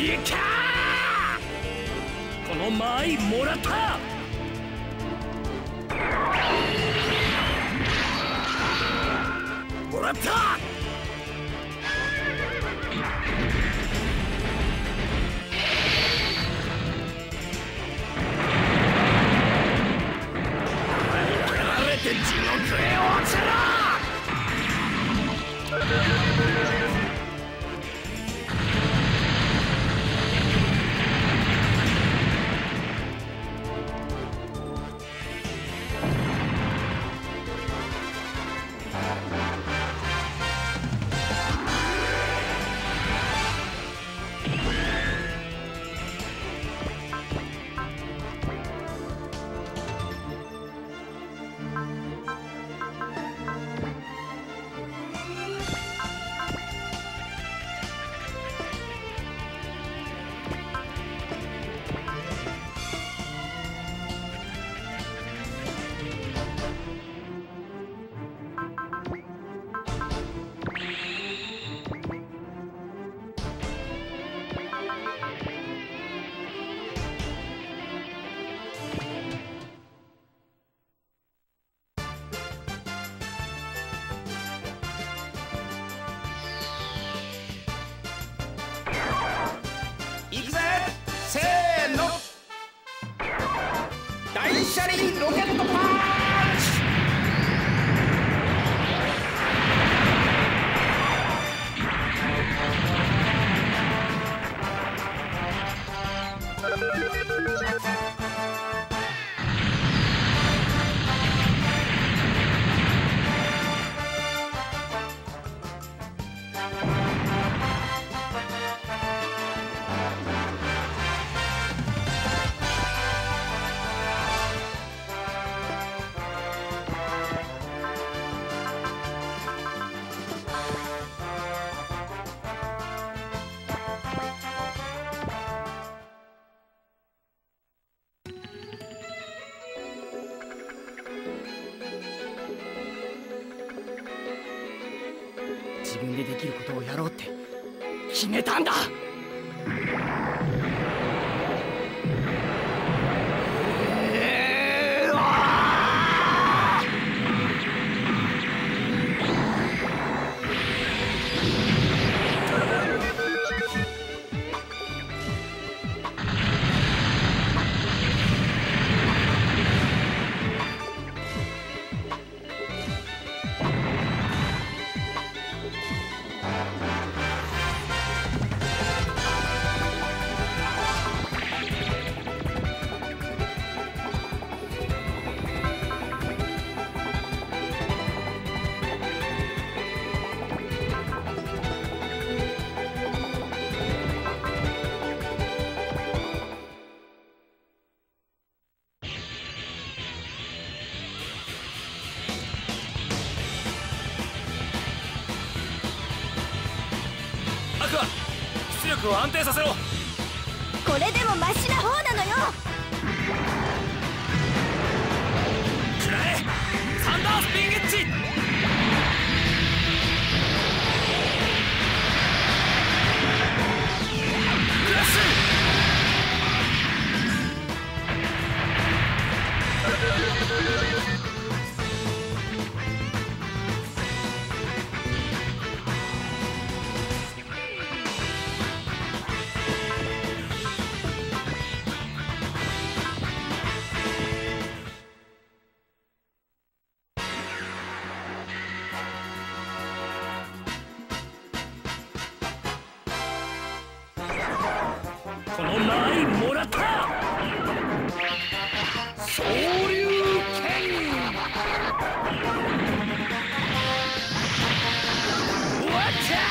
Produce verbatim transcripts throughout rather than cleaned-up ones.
いかこの間合いもらった。もらった。やられて地獄へ落ちろ。行くぜ。せーの。大車輪ロケットパンチ。自分でできることをやろうって決めたんだ。アクア、出力を安定させろ。 これでもマシな方なのよ。 くらえ、サンダースピンゲッジ。クラッシュ。この間合いもらった。昇竜拳。わっちゃ。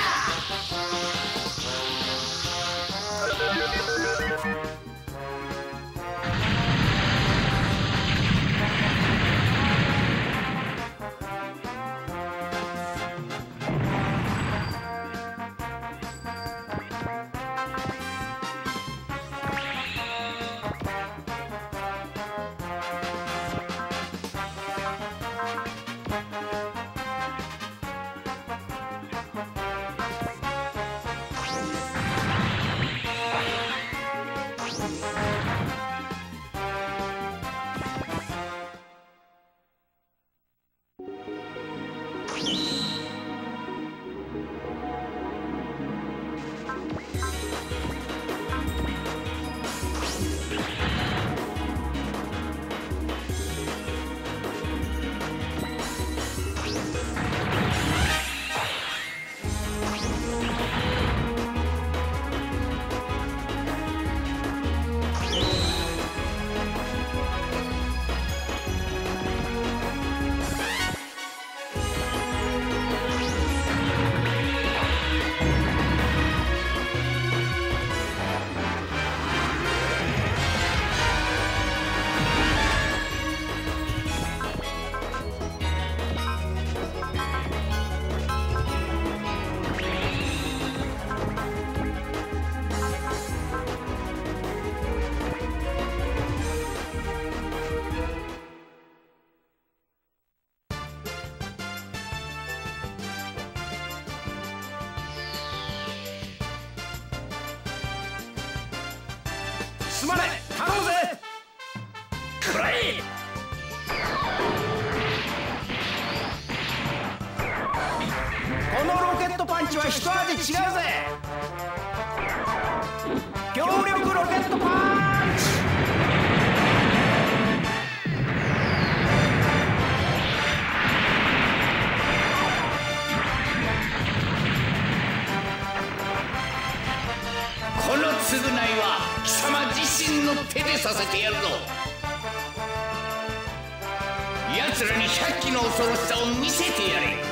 すまねえ、頼むぜ。くらえ。このロケットパンチは一味違うぜ。強力ロケットパンチ。 この償いは貴様自身の手でさせてやるぞ。奴らに百鬼の恐ろしさを見せてやれ。